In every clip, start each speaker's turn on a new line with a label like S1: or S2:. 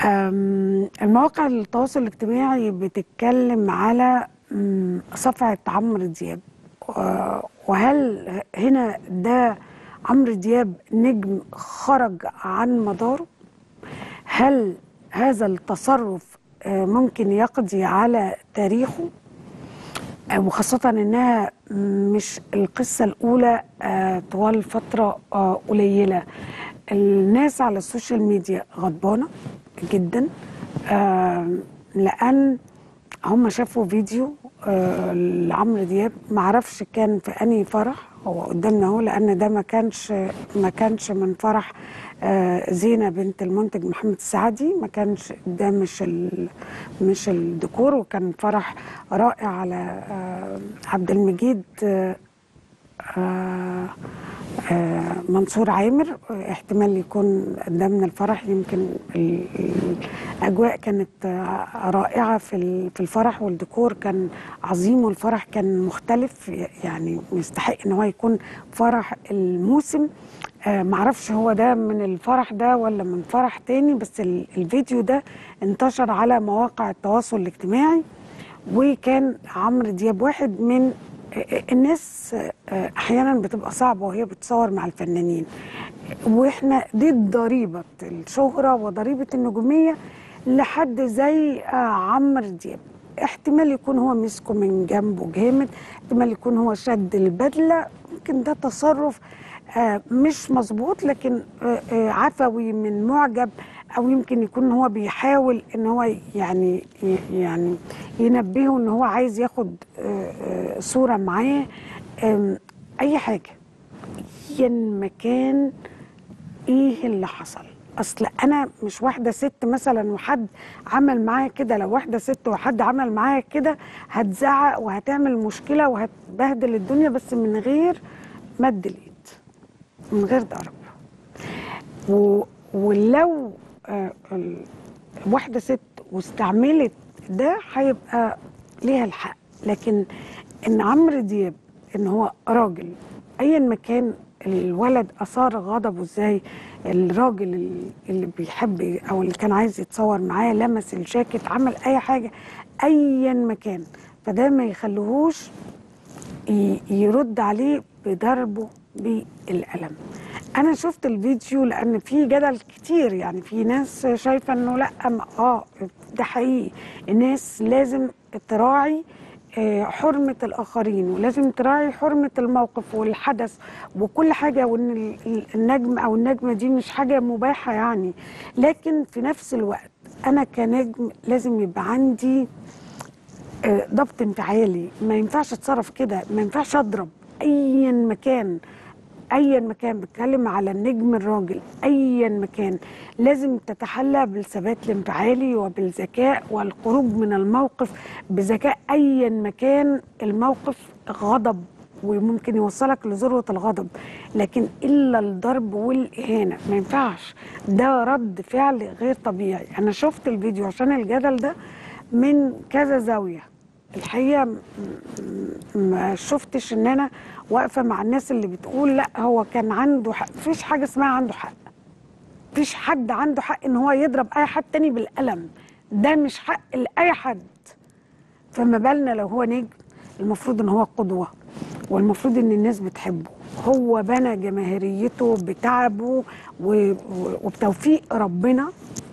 S1: المواقع التواصل الاجتماعي بتتكلم على صفعة عمرو دياب. وهل هنا ده عمرو دياب نجم خرج عن مداره؟ هل هذا التصرف ممكن يقضي على تاريخه؟ وخاصة إنها مش القصة الأولى طوال فترة قليلة. الناس على السوشيال ميديا غضبانة جدا لأن هم شافوا فيديو لعمرو دياب، معرفش كان في أنهي فرح، هو قدامنا اهو، لأن ده ما كانش من فرح زينة بنت المنتج محمد السعدي، ما كانش ده مش الديكور، وكان فرح رائع على عبد المجيد منصور عامر. احتمال يكون قدامنا الفرح، يمكن الأجواء كانت رائعة في الفرح، والديكور كان عظيم، والفرح كان مختلف، يعني يستحق ان هو يكون فرح الموسم. معرفش هو ده من الفرح ده ولا من فرح تاني، بس الفيديو ده انتشر على مواقع التواصل الاجتماعي، وكان عمرو دياب واحد من الناس احيانا بتبقى صعبه وهي بتصور مع الفنانين، واحنا دي ضريبه الشهره وضريبه النجوميه لحد زي عمرو دياب. احتمال يكون هو مسكه من جنبه جامد، احتمال يكون هو شد البدله، ممكن ده تصرف مش مظبوط، لكن عفوي من معجب، او يمكن يكون هو بيحاول ان هو يعني ينبهه ان هو عايز ياخد صورة معاه. اي حاجة، ايا مكان ايه اللي حصل. اصل انا مش واحدة ست مثلا وحد عمل معايا كده، لو واحدة ست وحد عمل معايا كده هتزعق وهتعمل مشكلة وهتبهدل الدنيا، بس من غير مد الايد، من غير ضرب. ولو واحدة ست واستعملت ده هيبقى ليها الحق، لكن ان عمرو دياب ان هو راجل، ايا ما كان الولد اثار غضبه ازاي، الراجل اللي بيحب او اللي كان عايز يتصور معاه لمس الجاكيت، عمل اي حاجة ايا ما كان، فده ما يخليهوش يرد عليه بضربه بالقلم. انا شفت الفيديو لان في جدل كتير، يعني في ناس شايفه انه لا، ده حقيقي، الناس لازم تراعي حرمه الاخرين، ولازم تراعي حرمه الموقف والحدث وكل حاجه، وان النجم او النجمه دي مش حاجه مباحه يعني. لكن في نفس الوقت انا كنجم لازم يبقى عندي ضبط انفعالي، ما ينفعش اتصرف كده، ما ينفعش اضرب ايا مكان. ايا مكان بتكلم على النجم الراجل، ايا مكان لازم تتحلى بالثبات الانفعالي وبالذكاء والخروج من الموقف بذكاء، ايا مكان الموقف غضب وممكن يوصلك لذروة الغضب، لكن الا الضرب والاهانة ما ينفعش، ده رد فعل غير طبيعي. انا شفت الفيديو عشان الجدل ده من كذا زاوية، الحقيقة ما شفتش ان انا واقفة مع الناس اللي بتقول لا هو كان عنده حق. مفيش حاجة اسمها عنده حق، مفيش حد عنده حق ان هو يضرب اي حد تاني بالقلم، ده مش حق لاي حد، فما بالنا لو هو نجم. المفروض ان هو قدوة، والمفروض ان الناس بتحبه، هو بنى جماهيريته بتعبه وبتوفيق ربنا،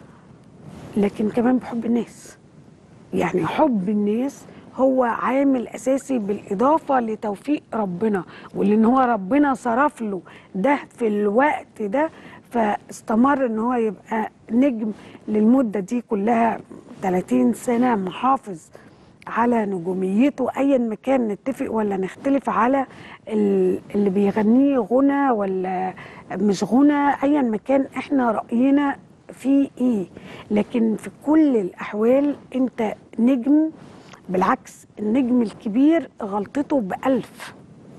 S1: لكن كمان بحب الناس. يعني حب الناس هو عامل اساسي بالاضافه لتوفيق ربنا، ولان هو ربنا صرف له ده في الوقت ده، فاستمر ان هو يبقى نجم للمده دي كلها 30 سنه، محافظ على نجوميته ايا ما كان، نتفق ولا نختلف على اللي بيغنيه غنى ولا مش غنى، ايا ما كان احنا راينا في ايه، لكن في كل الاحوال انت نجم. بالعكس، النجم الكبير غلطته ب1000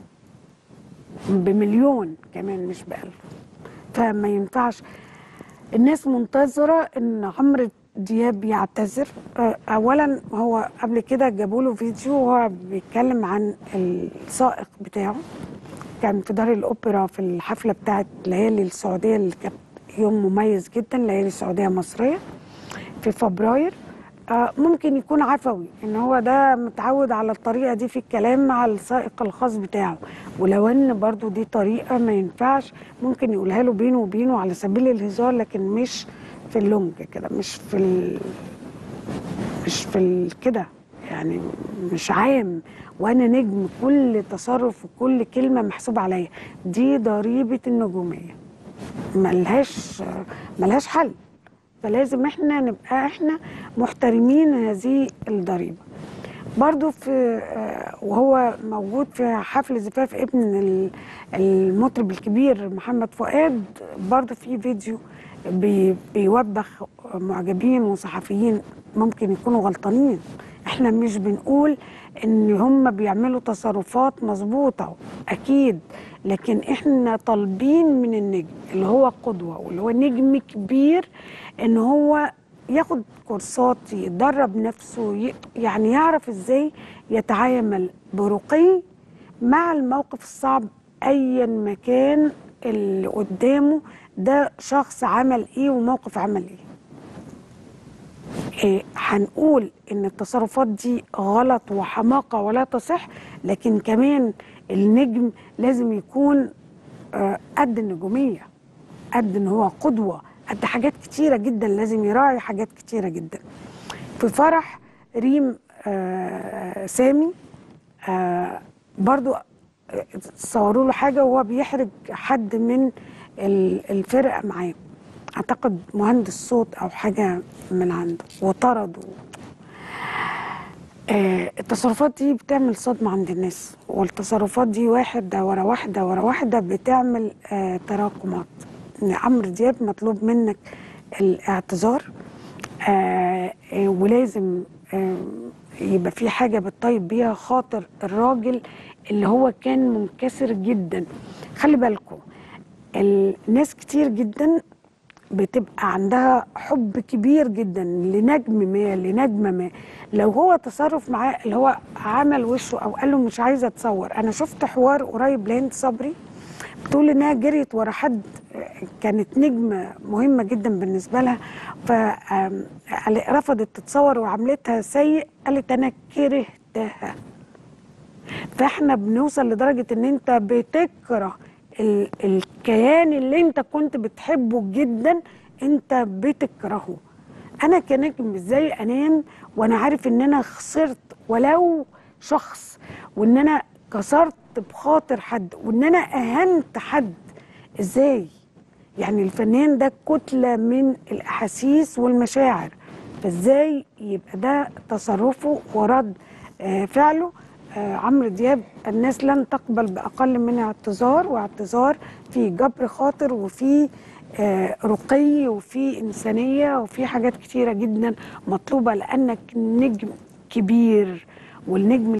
S1: بمليون كمان، مش ب1000، فما ينفعش. الناس منتظرة ان عمرو دياب يعتذر. اولا هو قبل كده جابوا له فيديو وهو بيتكلم عن السائق بتاعه، كان في دار الاوبرا في الحفلة بتاعت ليالي السعودية اللي كانت يوم مميز جدا، ليالي السعودية مصرية. في فبراير ممكن يكون عفوي، ان هو ده متعود على الطريقه دي في الكلام مع السائق الخاص بتاعه، ولو ان برضو دي طريقه ما ينفعش، ممكن يقولها له بينه وبينه على سبيل الهزار، لكن مش في اللونج كده، مش في كده يعني، مش عام وانا نجم كل تصرف وكل كلمه محسوب عليا. دي ضريبه النجوميه، ملهاش حل. فلازم احنا نبقى محترمين هذه الضريبه. برضو في وهو موجود في حفل زفاف ابن المطرب الكبير محمد فؤاد، برضو في فيديو بيوبخ معجبين وصحفيين ممكن يكونوا غلطانين. احنا مش بنقول ان هم بيعملوا تصرفات مظبوطه اكيد، لكن احنا طالبين من النجم اللي هو قدوه واللي هو نجم كبير ان هو ياخد كورسات، يدرب نفسه، يعني يعرف ازاي يتعامل برقي مع الموقف الصعب ايا ما كان اللي قدامه ده شخص عمل ايه وموقف عمل ايه. هنقول ان التصرفات دي غلط وحماقة ولا تصح، لكن كمان النجم لازم يكون قد النجومية، قد ان هو قدوة، قد حاجات كتيرة جدا، لازم يراعي حاجات كتيرة جدا. في فرح ريم سامي برضو صوروا له حاجة وهو بيحرج حد من الفرقة معاه، اعتقد مهندس صوت او حاجة من عنده، وطرده. التصرفات دي بتعمل صدمة عند الناس، والتصرفات دي واحدة ورا واحدة ورا واحدة بتعمل تراكمات. عمرو دياب مطلوب منك الاعتذار، ولازم يبقى في حاجة بتطيب بيها خاطر الراجل اللي هو كان منكسر جدا. خلي بالكم الناس كتير جدا بتبقى عندها حب كبير جدا لنجم ما لنجمة ما، لو هو تصرف معاه اللي هو عمل وشه او قال له مش عايزه اتصور. انا شفت حوار قريب لهند صبري بتقول انها جريت ورا حد كانت نجمه مهمه جدا بالنسبه لها، فرفضت تتصور وعملتها سيء، قالت انا كرهتها. فاحنا بنوصل لدرجه ان انت بتكره الكيان اللي انت كنت بتحبه جدا، انت بتكرهه. انا كنجم ازاي انام وانا عارف ان انا خسرت ولو شخص، وان انا كسرت بخاطر حد، وان انا اهنت حد؟ ازاي؟ يعني الفنان ده كتلة من الاحاسيس والمشاعر، فازاي يبقى ده تصرفه ورد فعله؟ عمرو دياب الناس لن تقبل بأقل من اعتذار، واعتذار في جبر خاطر وفي رقي وفي إنسانية وفي حاجات كتيرة جدا مطلوبة، لأنك نجم كبير. والنجم